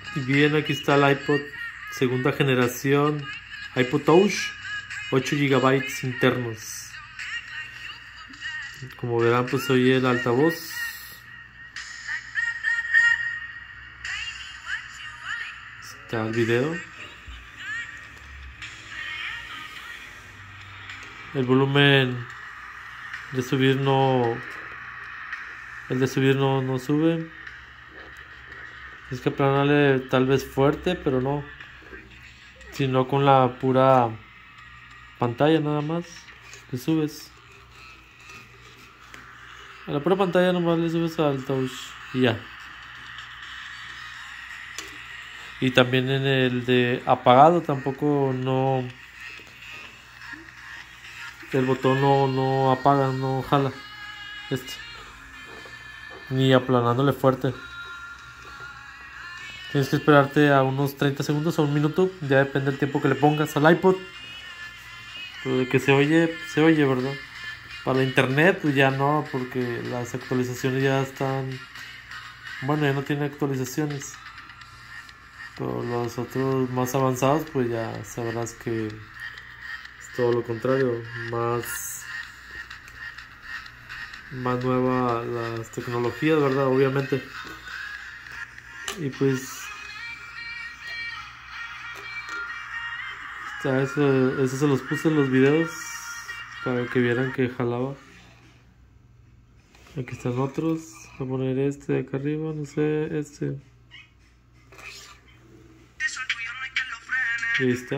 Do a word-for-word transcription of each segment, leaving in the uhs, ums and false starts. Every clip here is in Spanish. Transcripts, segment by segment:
Y bien, aquí está el iPod segunda generación, iPod Touch, ocho gigabytes internos. Como verán, pues oye el altavoz. Está el video. El volumen de subir no... El de subir no, no sube. Es que aplanarle tal vez fuerte, pero no. Sino con la pura pantalla nada más. Le subes. A la pura pantalla nomás le subes al touch y ya. Y también en el de apagado tampoco no... El botón no, no apaga, no jala. Este. Ni aplanándole fuerte. Tienes que esperarte a unos treinta segundos o un minuto. Ya depende del tiempo que le pongas al iPod. Pero de que se oye, se oye, ¿verdad? Para internet pues ya no, porque las actualizaciones ya están... Bueno, ya no tiene actualizaciones. Pero los otros más avanzados pues ya sabrás que es todo lo contrario. Más... Más nueva las tecnologías, ¿verdad? Obviamente. Y pues... Ya eso, eso se los puse en los videos para que vieran que jalaba. Aquí están otros. Voy a poner este de acá arriba, no sé, este. Y ahí está.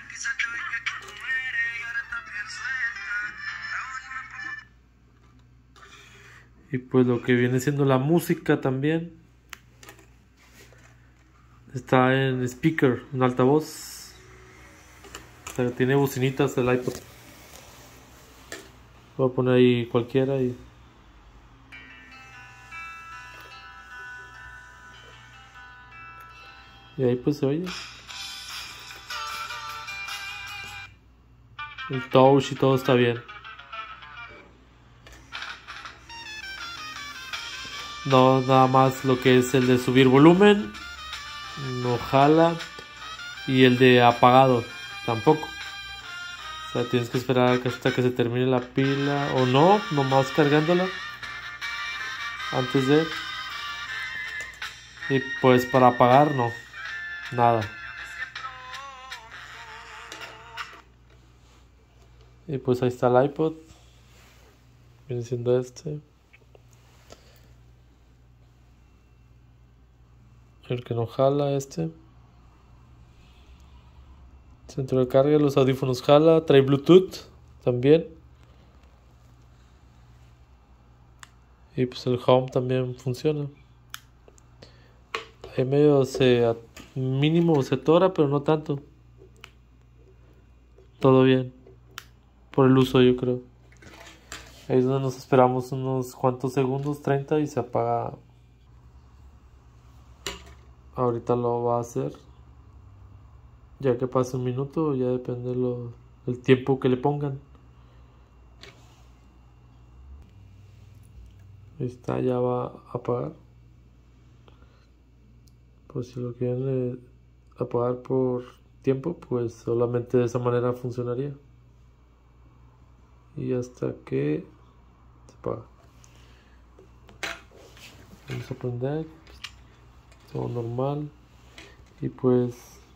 Y pues lo que viene siendo la música también. Está en speaker, en altavoz. O sea, tiene bocinitas el iPod. Voy a poner ahí cualquiera y... Y ahí pues se oye. El touch y todo está bien. No, nada más lo que es el de subir volumen. No jala. Y el de apagado tampoco. O sea, tienes que esperar hasta que se termine la pila. O no, nomás cargándola. Antes de... Y pues para apagar no. Nada. Y pues ahí está el iPod. Viene siendo este. El que no jala, este. Centro de carga, los audífonos jala. Trae Bluetooth también. Y pues el home también funciona. Ahí medio se... Mínimo se atora, pero no tanto. Todo bien. Por el uso, yo creo. Ahí es donde nos esperamos unos cuantos segundos, treinta, y se apaga. Ahorita lo va a hacer. Ya que pase un minuto, ya depende lo, del tiempo que le pongan. Ahí está, ya va a apagar. Pues si lo quieren apagar por tiempo, pues solamente de esa manera funcionaría. Y hasta que se apaga. Vamos a prender. Todo normal. Y pues,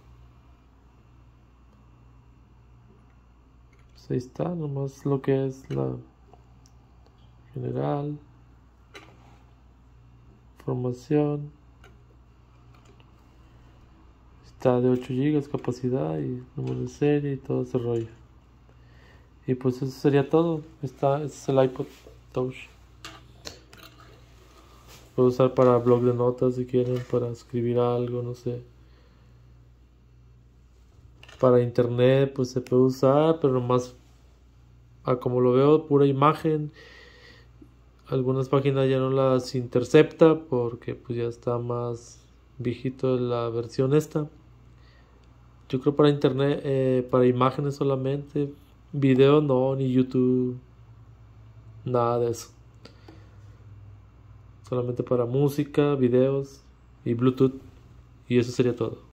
pues ahí está, nomás lo que es la general, información. Está de ocho gigas capacidad y número de serie y todo ese rollo. Y pues eso sería todo. Está, este es el iPod Touch. Puedo usar para blog de notas si quieren, para escribir algo, no sé. Para internet pues se puede usar, pero nomás a como lo veo, pura imagen. Algunas páginas ya no las intercepta porque pues ya está más viejito la versión esta. Yo creo para internet, eh, para imágenes solamente. Video no, ni YouTube. Nada de eso. Solamente para música, videos y Bluetooth. Y eso sería todo.